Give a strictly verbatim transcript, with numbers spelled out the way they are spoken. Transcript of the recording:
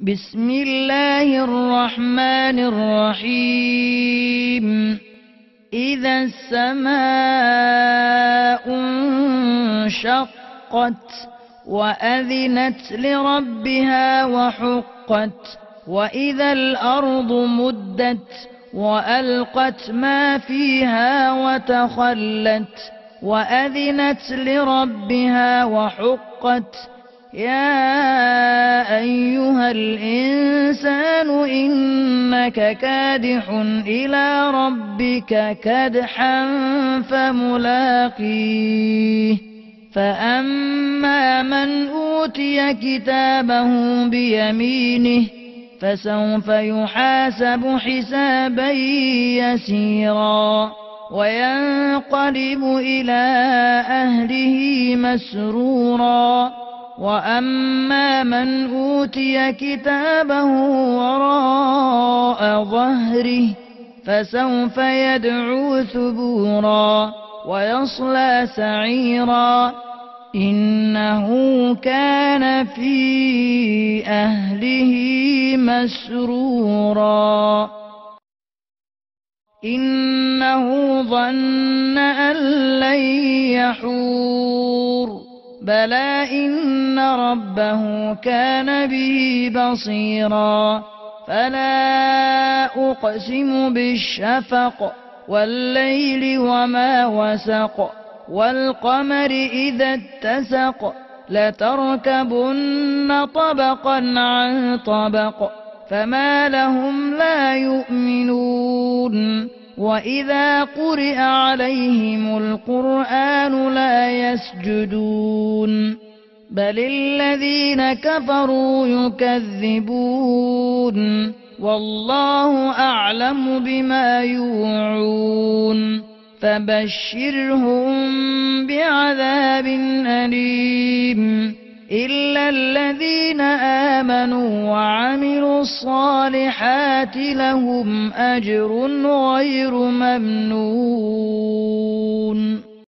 بسم الله الرحمن الرحيم إذا السماء انشقت وأذنت لربها وحقت وإذا الأرض مدت وألقت ما فيها وتخلت وأذنت لربها وحقت يا أيها الإنسان إنك كادح إلى ربك كدحا فملاقيه فأما من أوتي كتابه بيمينه فسوف يحاسب حسابا يسيرا وينقلب إلى أهله مسرورا وأما من أوتي كتابه وراء ظهره فسوف يدعو ثبورا ويصلى سعيرا إنه كان في أهله مسرورا إنه ظن أن لن يحور بلى إن ربه كان به بصيرا فلا أقسم بالشفق والليل وما وسق والقمر إذا اتسق لتركبن طبقا عن طبق فما لهم لا يؤمنون وإذا قرئ عليهم القرآن لا يسجدون بل الذين كفروا يكذبون والله أعلم بما يوعون فبشرهم بعذاب أليم إلا الذين آمنوا وعملوا الصالحات لهم أجر غير ممنون.